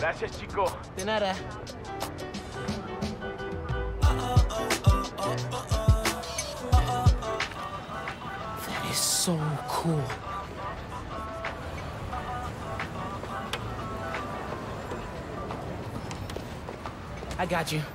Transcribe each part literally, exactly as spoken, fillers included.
Gracias, chico. De nada. That is so cool. I got you.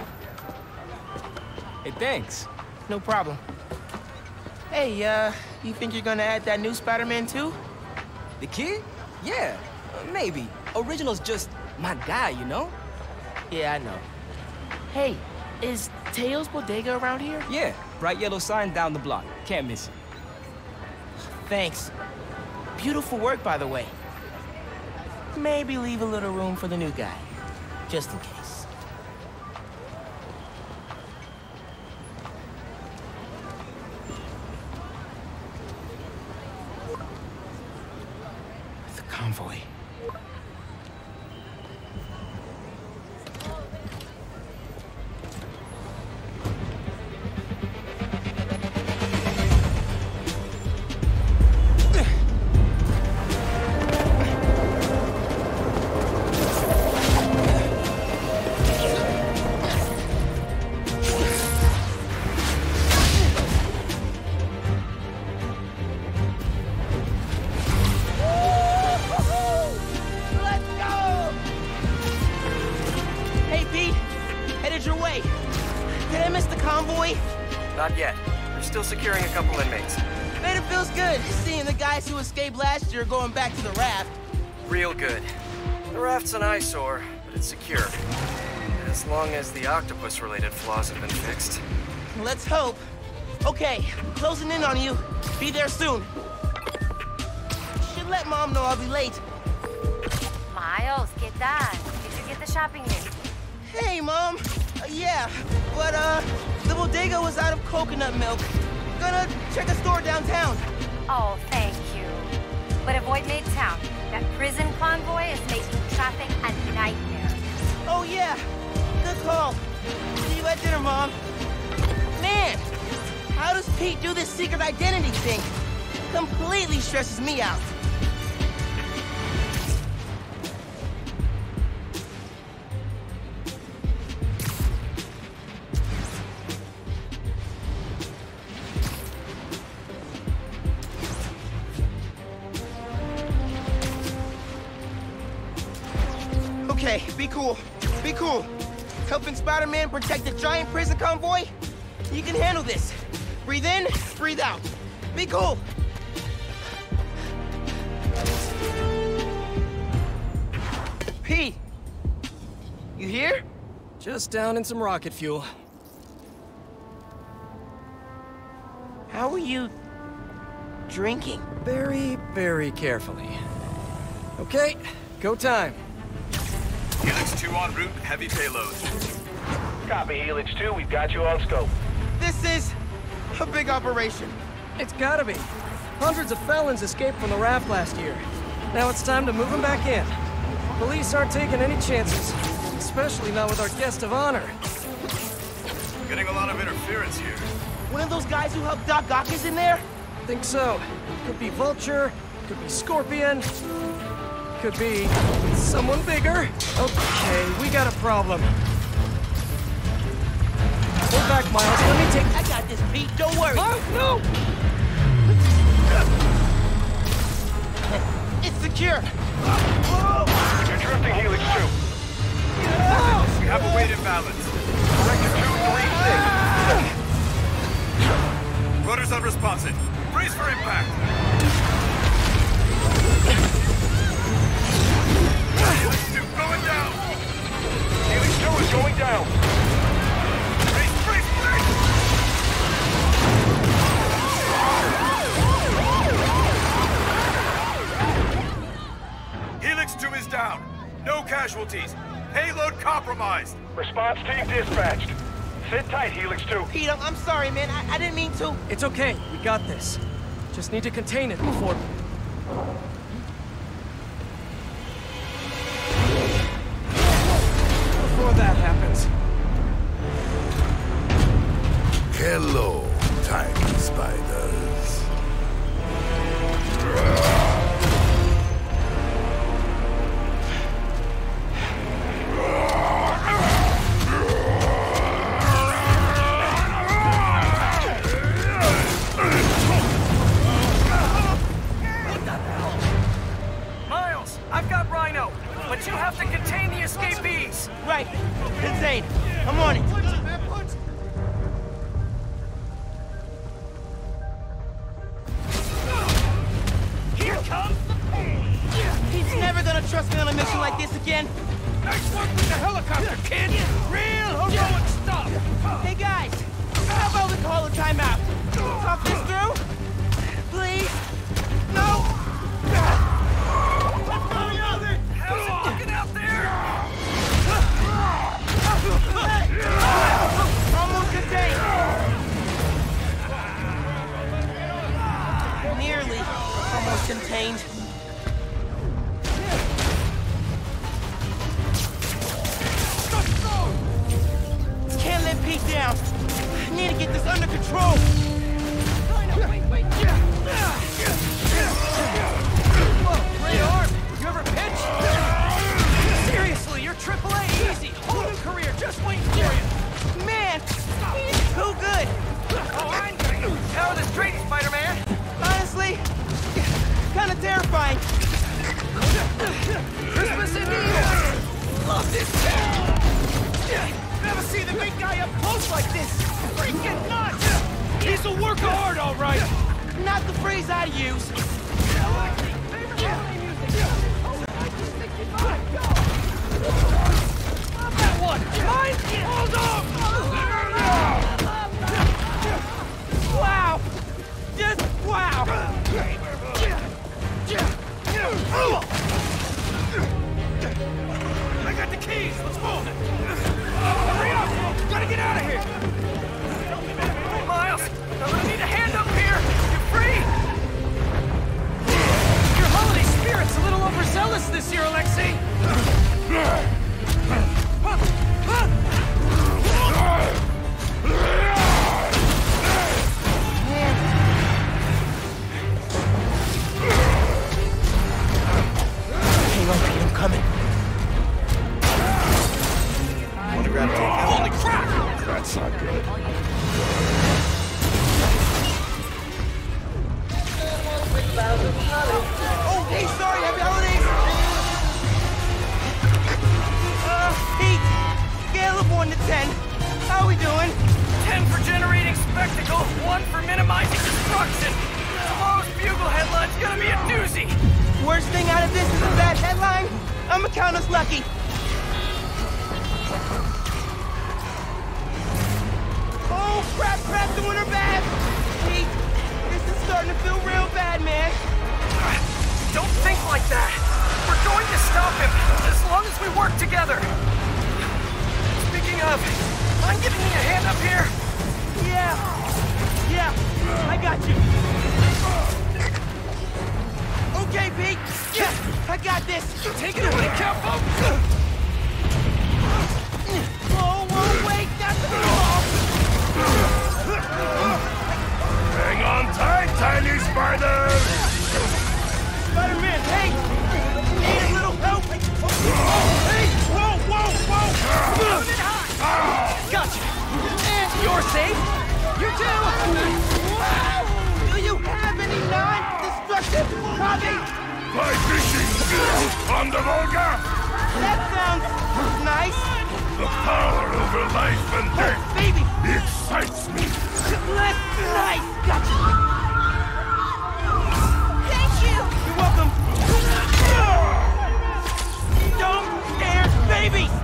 Hey, thanks. No problem. Hey, uh, you think you're gonna add that new Spider-Man too? The kid? Yeah, uh, maybe. Original's just my guy, you know? Yeah, I know. Hey, is Teo's Bodega around here? Yeah, bright yellow sign down the block. Can't miss it. Thanks. Beautiful work, by the way. Maybe leave a little room for the new guy, just in case. The convoy. Not yet. We're still securing a couple inmates. Man, it feels good seeing the guys who escaped last year going back to the raft. Real good. The raft's an eyesore, but it's secure. As long as the octopus-related flaws have been fixed. Let's hope. Okay, closing in on you. Be there soon. Should let Mom know I'll be late. Miles, ¿qué tal? Did you get the shopping list? Hey, Mom. Uh, yeah, but, uh, the bodega was out of coconut milk. Gonna check a store downtown. Oh, thank you. But avoid Midtown. That prison convoy is making traffic a nightmare. Oh, yeah. Good call. See you at dinner, Mom. Man, how does Pete do this secret identity thing? Completely stresses me out. Okay, be cool. Be cool. Helping Spider-Man protect the giant prison convoy? You can handle this. Breathe in, breathe out. Be cool. Pete, you here? Just down in some rocket fuel. How are you drinking? Very, very carefully. Okay, go time. Helix two en route, heavy payload. Copy, Helix two. We've got you on scope. This is a big operation. It's gotta be. Hundreds of felons escaped from the raft last year. Now it's time to move them back in. Police aren't taking any chances, especially not with our guest of honor. Getting a lot of interference here. One of those guys who helped Doc Ock is in there? Think so. Could be Vulture, could be Scorpion, could be someone bigger. Okay, we got a problem. Hold back, Miles. Let me take... I got this, Pete. Don't worry. Oh, no! It's secure. You're drifting, Helix two. We have a weight imbalance. Director two three six. Rudder's unresponsive. Brace for impact. Helix two going down. Helix two is going down. Brace, brace, brace! Helix two is down. No casualties. Payload compromised. Response team dispatched. Sit tight, Helix two. Pete, I'm, I'm sorry, man. I, I didn't mean to. It's okay. We got this. Just need to contain it before... Before that happens. Hello, tiny spiders. but you have to contain the escapees. Right. Insane. I'm on it. Here comes the pain. He's never gonna trust me on a mission like this again. Nice work with the helicopter, kid! Real heroic stuff! Hey guys, how about we call a timeout? Talk this through? Please? No? How's it looking out there? Almost contained. Nearly almost contained. Can't let Pete down. I need to get this under control. Wait, wait. Whoa, great arm. You ever pitch? Seriously, you're triple A easy. Whole new career just waiting for you. Man, he's too good. Oh, I'm good. How are the straight, Spider-Man? Honestly, kind of terrifying. Christmas in New York. Love this town. Never seen the big guy up close like this! Freaking nuts! He's a work of art, all right! Not the phrase I'd use. That one! Mine! Hold on! Wow! Just wow! I got the keys! Let's move! Hurry up! Gotta get out of here! Miles, I'm gonna need a hand up here! You free? Your holiday spirit's a little overzealous this year, Alexei. Hang on, Pete, I'm coming. Holy crap! That's not good. Oh, hey, sorry, happy holidays! Uh, Pete, scale of one to ten. How we doing? Ten for generating spectacle, one for minimizing destruction. Tomorrow's bugle headline's gonna be a doozy. Worst thing out of this is a bad headline. I'ma count us lucky. Oh, crap, crap, doing her bad. Pete, this is starting to feel real bad, man. Don't think like that. We're going to stop him, as long as we work together. Speaking of, mind giving me a hand up here? Yeah, yeah, I got you. Okay, Pete, yeah, I got this. Take it away, Capo! Whoa, whoa, wait, that's the ball. Hang on tight, tiny spiders! Spider-Man, hey! Need a little help? Hey! Whoa, whoa, whoa! Gotcha. And you're safe. You too. Wow! Do you have any non-destructive hobby? Fly fishing! On the Volga! That sounds nice. The power over life and death Baby, excites me! less nice. Gotcha. Thank you! You're welcome. Don't scare babies!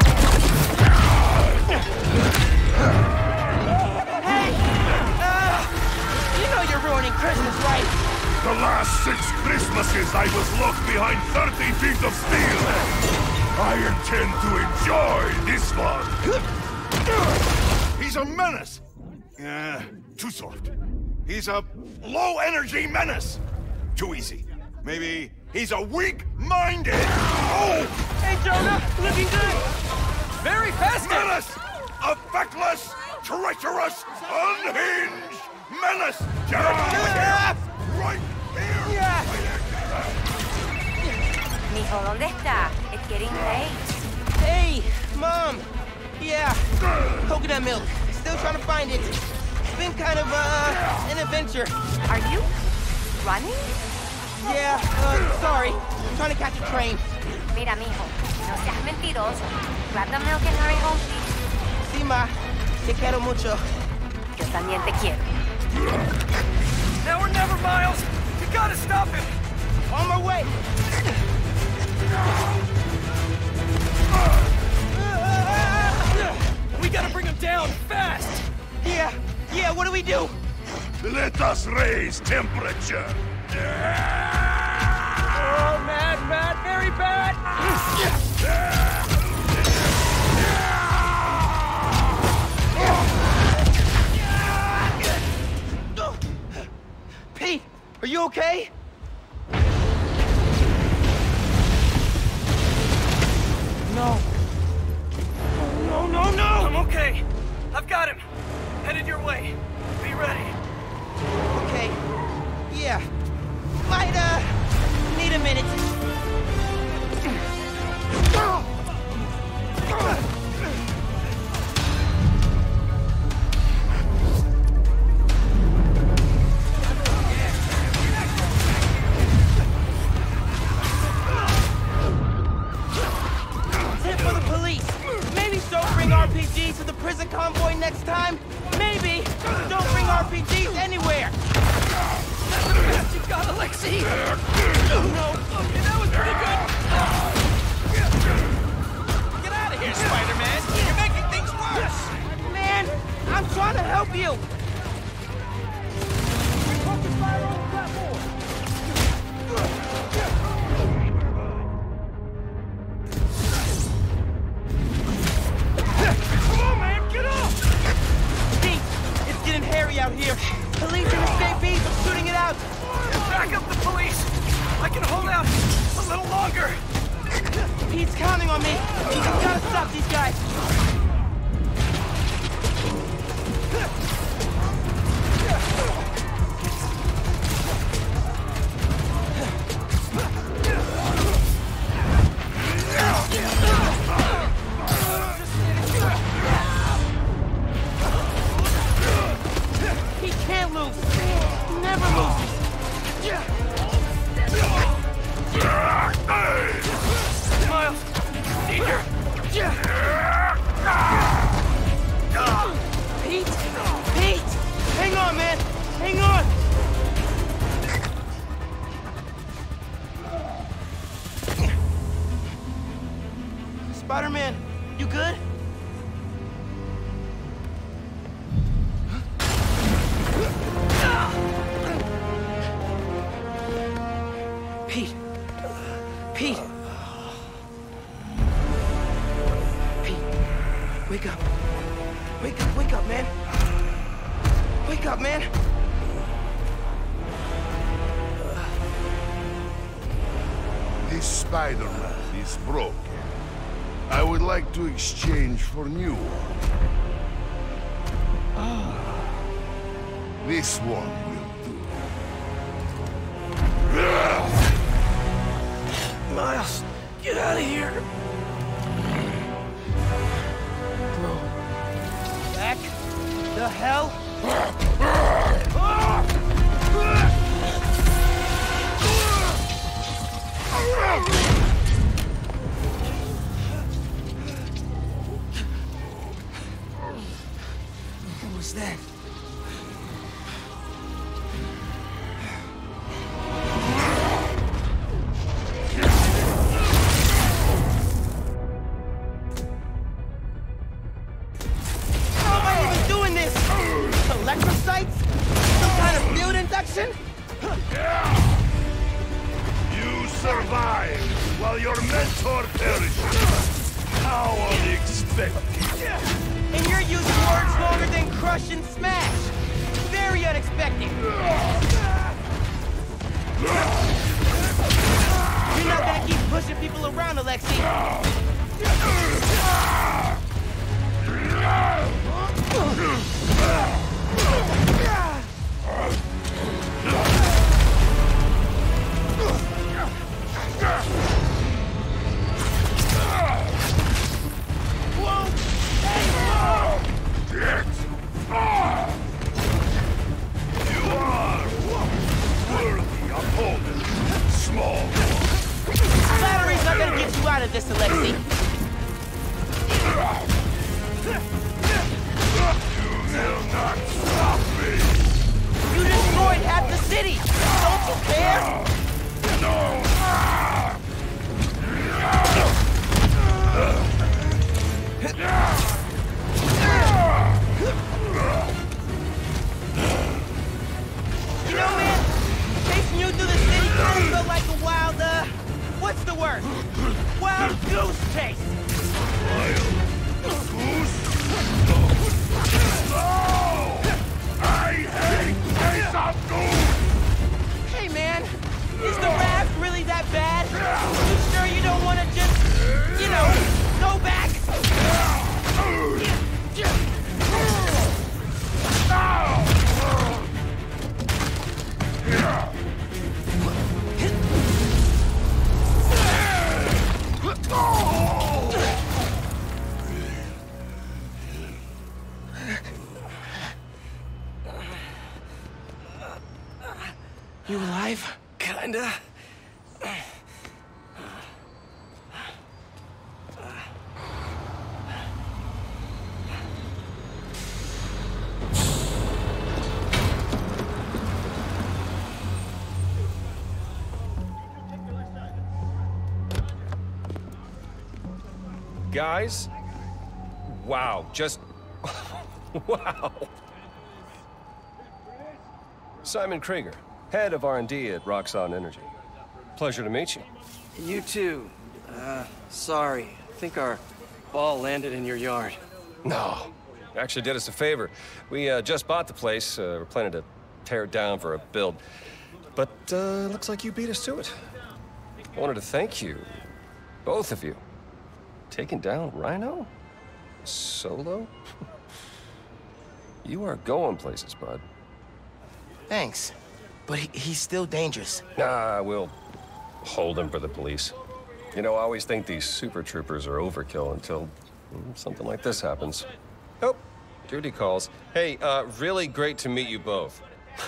Hey! Uh, you know you're ruining Christmas, right? The last six Christmases I was locked behind thirty feet of steel! I intend to enjoy this one! He's a menace! Uh, too soft. He's a low-energy menace! Too easy. Maybe he's a weak-minded... Oh! Hey, Jonah, looking good. Very festive. Menace! A feckless, treacherous, unhinged menace! Ah! Right here! Yeah. Mijo, ¿dónde está? It's getting late. Hey, Mom. Yeah, coconut milk. Still trying to find it. It's been kind of, uh, an adventure. Are you running? Yeah, uh, sorry. I'm trying to catch a train. Mira, mijo, no seas mentiroso. Grab the milk and hurry home, please. Sí, ma. Te quiero mucho. Yo también te quiero. Now or never, Miles! You gotta stop him! On my way. We gotta bring him down, fast! Yeah, yeah, what do we do? Let us raise temperature. Oh, bad, bad, very bad! Pete, are you okay? No. No, no, no! I'm okay. I've got him. Headed your way. Be ready. Okay. Yeah. Might, uh, need a minute. Tip for the police. Maybe don't bring R P Gs to the prison convoy next time. Maybe don't bring R P Gs anywhere. That's the best you've got, Alexei! No! Okay, that was pretty good! Get out of here, Spider-Man! You're making things worse! Man, I'm trying to help you. Focus fire on the platform! Come on, man! Get up! Pete, it's getting hairy out here. Police and escapees are shooting it out. Back up the police! I can hold out a little longer! Pete's counting on me. He's gotta stop these guys. He can't lose. He never loses. Miles! Need your... Pete! Pete! Hang on, man! Hang on! Spider-Man, you good? Pete! Pete! Pete! Wake up! Wake up, wake up, man! Wake up, man! This Spider-Man is broken. I would like to exchange for new one. This one will do. Miles, get out of here! Bro. Back the hell? What was that? How am I even doing this? Electrocytes? Some kind of field induction? You survived while your mentor perished. How unexpected. And you're using words longer than crush and smash. Very unexpected. You're not gonna keep pushing people around, Alexei. You are worthy opponent, small. Batteries are Gotta get you out of this, Alexei. You will not stop me! You destroyed half the city! Don't you care? No! You know, man, chasing you through the city kind of felt like a wild, uh, what's the word? Wild goose chase! Wild goose? No! I hate chase of goose! Hey, man, is the raft really that bad? You sure you don't want to just, you know, go back? You alive? Kinda. Guys? Wow, just... wow. Simon Krieger, head of R and D at Roxxon Energy. Pleasure to meet you. You too. Uh, sorry. I think our ball landed in your yard. No. Actually did us a favor. We uh, just bought the place. Uh, we're planning to tear it down for a build. But uh, looks like you beat us to it. I wanted to thank you, both of you. Taking down Rhino? Solo? You are going places, bud. Thanks. But he, he's still dangerous. Nah, we'll hold him for the police. You know, I always think these super troopers are overkill until mm, something like this happens. Oh, duty calls. Hey, uh, really great to meet you both.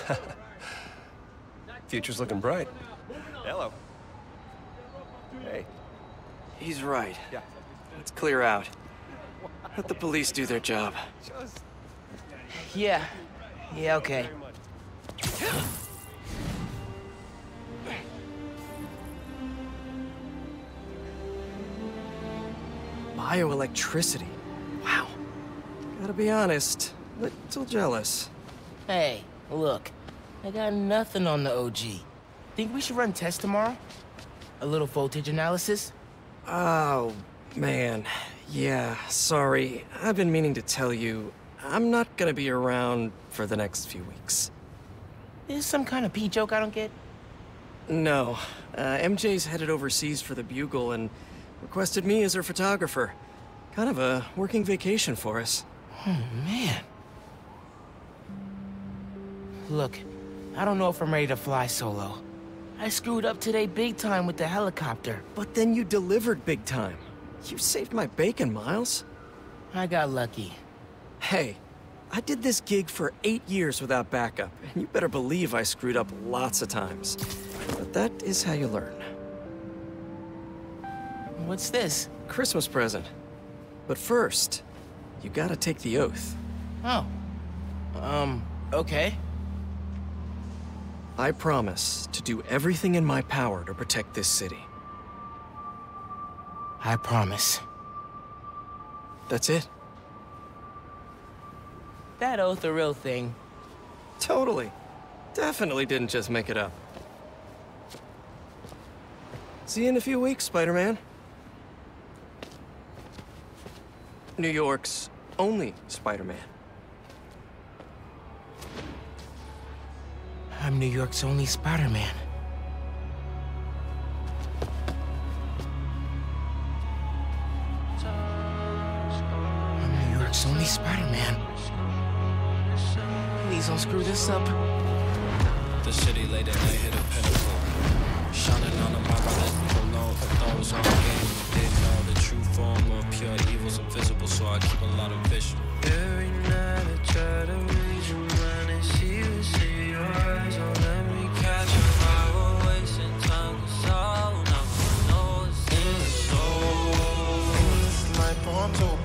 Future's looking bright. Hello. Hey. He's right. Yeah. Let's clear out. Let the police do their job. Yeah. Yeah, okay. Bioelectricity. Wow. Gotta be honest, little jealous. Hey, look. I got nothing on the O G. Think we should run tests tomorrow? A little voltage analysis? Oh, man. Yeah, sorry. I've been meaning to tell you, I'm not gonna be around for the next few weeks. Is this some kind of pee joke I don't get? No. Uh, M J's headed overseas for the Bugle and requested me as her photographer. Kind of a working vacation for us. Oh, man. Look, I don't know if I'm ready to fly solo. I screwed up today big time with the helicopter. But then you delivered big time. You saved my bacon, Miles. I got lucky. Hey, I did this gig for eight years without backup, and you better believe I screwed up lots of times. But that is how you learn. What's this? Christmas present. But first, you gotta take the oath. Oh. Um, okay. I promise to do everything in my power to protect this city. I promise. That's it. That oath a real thing. Totally. Definitely didn't just make it up. See you in a few weeks, Spider-Man. New York's only Spider-Man. I'm New York's only Spider-Man. I'm New York's only Spider-Man. Please don't screw this up. The city late at night hit a pinnacle. Shining on them, I let people know if those on game. They know the true form of pure evil's invisible, so I keep a lot of vision. Every night I try to read your mind and see you, see your eyes. Don't let me catch you. I will wasting time, cause all I know is this. talk.